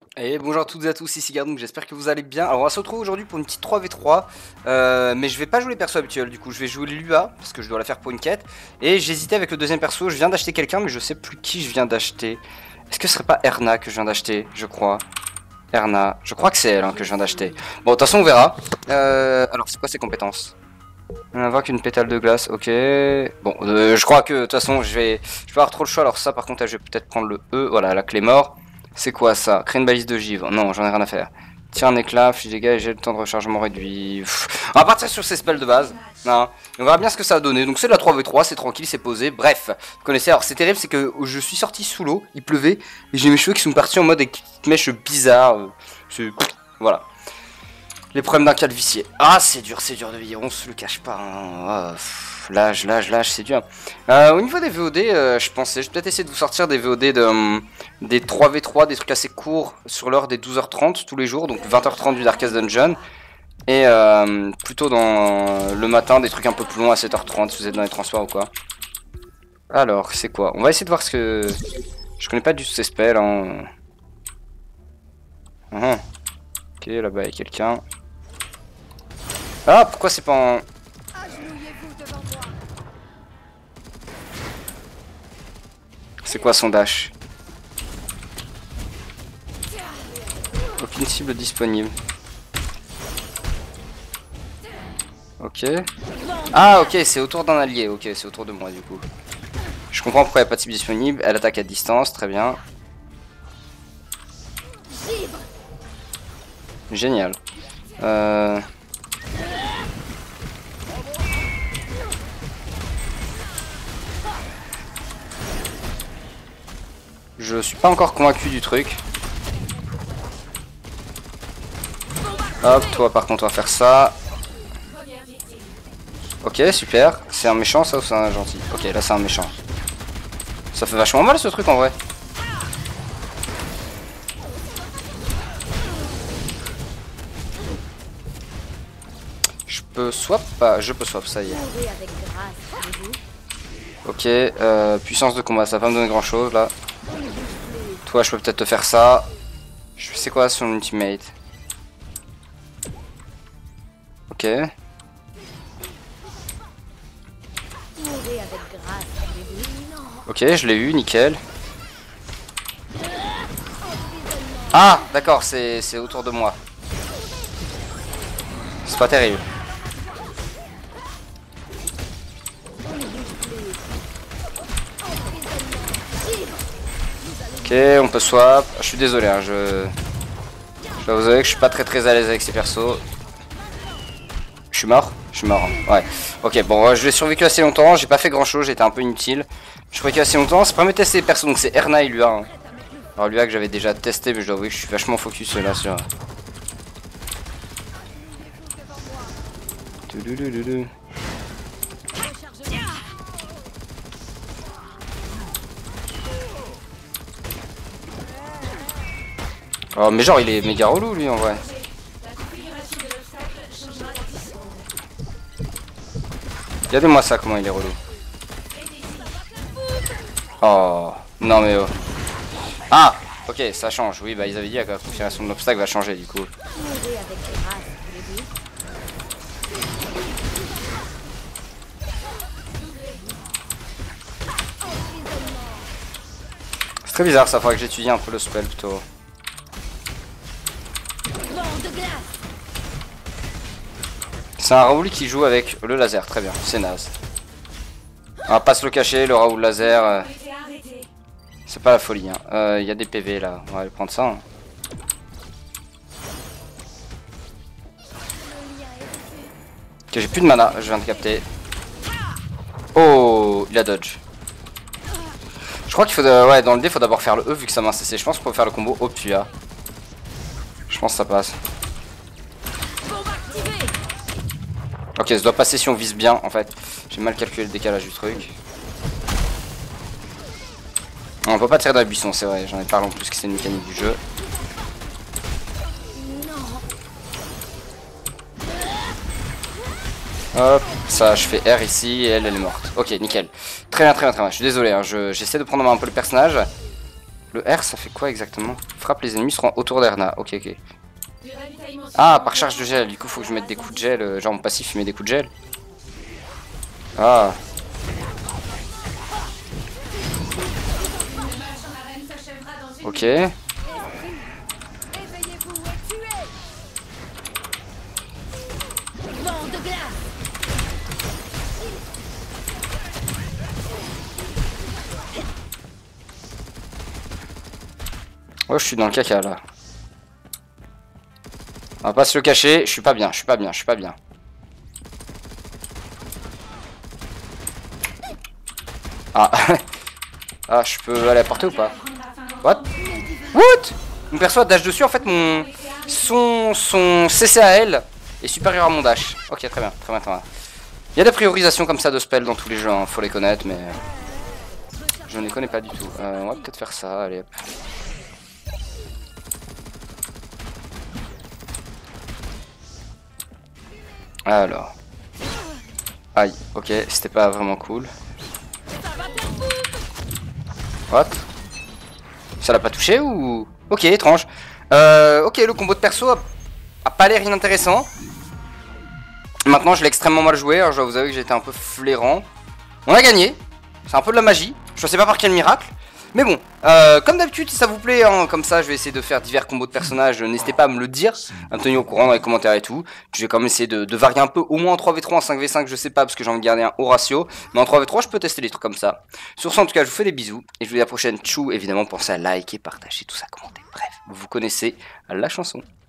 Et bonjour à toutes et à tous, ici Gardon, j'espère que vous allez bien. Alors on va se retrouver aujourd'hui pour une petite 3v3, mais je vais pas jouer les persos habituels, du coup je vais jouer Lua, parce que je dois la faire pour une quête. Et j'hésitais avec le deuxième perso, je viens d'acheter quelqu'un, mais je sais plus qui je viens d'acheter. Est-ce que ce serait pas Erna que je viens d'acheter, je crois. Erna, je crois que c'est elle que je viens d'acheter. Bon, de toute façon on verra. Alors c'est quoi ses compétences? On invoque une pétale de glace, ok. Bon, je crois que de toute façon je vais pas avoir trop le choix, alors ça par contre là, je vais peut-être prendre le E, voilà la clé mort. C'est quoi ça? Créer une balise de givre. Non, j'en ai rien à faire. Tire un éclat, fiche dégâts et j'ai le temps de rechargement réduit. Pff. On va partir sur ces spells de base. Non. On verra bien ce que ça a donné. Donc c'est de la 3v3, c'est tranquille, c'est posé. Bref, vous connaissez. Alors c'est terrible, c'est que je suis sorti sous l'eau, il pleuvait, et j'ai mes cheveux qui sont partis en mode avec petites mèches bizarres. Voilà. Les problèmes d'un calvicier. Ah, c'est dur de vivre, on se le cache pas. Hein. L'âge, c'est dur. Au niveau des VOD, je pensais, je vais peut-être essayer de vous sortir des VOD des 3v3, des trucs assez courts sur l'heure des 12h30 tous les jours, donc 20h30 du Darkest Dungeon. Et plutôt dans le matin, des trucs un peu plus longs à 7h30 si vous êtes dans les transports ou quoi. Alors, c'est quoi? On va essayer de voir ce que... Je connais pas du tout ces spells. Hein. Ok, là-bas il y a quelqu'un. Ah, pourquoi c'est pas en... C'est quoi son dash? Aucune cible disponible. Ok. Ah, ok, c'est autour d'un allié. Ok, c'est autour de moi du coup. Je comprends pourquoi il n'y a pas de cible disponible. Elle attaque à distance, très bien. Génial. Je suis pas encore convaincu du truc. Hop, toi par contre on va faire ça. Ok, super. C'est un méchant ça ou c'est un gentil? Ok, là c'est un méchant. Ça fait vachement mal ce truc en vrai. Je peux swap? Pas, je peux swap, ça y est. Ok, puissance de combat, ça va pas me donner grand chose là. Toi je peux peut-être te faire ça. Je sais quoi son ultimate? Ok. Ok, je l'ai eu, nickel. Ah, d'accord, c'est autour de moi. C'est pas terrible. Ok, on peut swap. Je suis désolé, hein, je dois vous avouer que je suis pas très à l'aise avec ces persos. Je suis mort? Je suis mort, hein. Ouais. Ok, bon, je l'ai survécu assez longtemps, j'ai pas fait grand chose, j'étais un peu inutile. Je suis survécu assez longtemps, ça permet de tester les persos, donc c'est Erna et Lua. Hein. Alors Lua que j'avais déjà testé, mais je dois avouer que je suis vachement focus là sur... Oh mais genre il est méga relou lui en vrai. Regardez-moi ça comment il est relou. Oh non mais oh. Ah ok ça change, oui bah ils avaient dit que la confirmation de l'obstacle va changer du coup. C'est très bizarre ça, faudrait que j'étudie un peu le spell plutôt. C'est un Raoul qui joue avec le laser, très bien, c'est naze. On va pas se le cacher, le Raoul laser, c'est pas la folie. Hein. Y a des PV là, on va aller prendre ça. Hein. Ok, j'ai plus de mana, je viens de capter. Oh, il a dodge. Je crois qu'il faut, ouais, dans le dé, il faut d'abord faire le E vu que ça m'a cessé. Je pense qu'on peut faire le combo Opua. Je pense que ça passe. Ok, ça doit passer si on vise bien en fait. J'ai mal calculé le décalage du truc. On peut pas tirer dans la buisson, c'est vrai. J'en ai parlé en plus que c'est une mécanique du jeu. Hop, ça je fais R ici et elle est morte. Ok, nickel. Très bien. Je suis désolé, hein, j'essaie de prendre en main un peu le personnage. Le R, ça fait quoi exactement? Frappe les ennemis seront autour d'Erna. Ok, ok. Ah, par charge de gel. Du coup, faut que je mette des coups de gel. Genre, mon passif, il met des coups de gel. Ah. Ok. Oh, je suis dans le caca là. On va pas se le cacher, je suis pas bien, je suis pas bien, je suis pas bien. Ah. Ah, je peux aller à portée ou pas? What? What? Mon perso a dash dessus, en fait son CCAL est supérieur à mon dash. Ok, très bien, très bien, très bien. Il y a des priorisations comme ça de spells dans tous les jeux, hein, faut les connaître, mais je ne les connais pas du tout. On va peut-être faire ça, allez hop. Alors. Aïe, ok, c'était pas vraiment cool. What? Ça l'a pas touché ou... Ok, étrange. Ok, le combo de perso a pas l'air inintéressant. Maintenant, je l'ai extrêmement mal joué, alors je dois vous avouer que j'étais un peu flairant. On a gagné, c'est un peu de la magie. Je sais pas par quel miracle. Mais bon, comme d'habitude, si ça vous plaît, hein, comme ça, je vais essayer de faire divers combos de personnages. N'hésitez pas à me le dire, à me tenir au courant dans les commentaires et tout. Je vais quand même essayer de varier un peu, au moins en 3v3, en 5v5, je sais pas, parce que j'ai envie de garder un haut ratio. Mais en 3v3, je peux tester des trucs comme ça. Sur ce, en tout cas, je vous fais des bisous. Et je vous dis à la prochaine. Tchou, évidemment, pensez à liker, partager, tout ça, commenter. Bref, vous connaissez la chanson.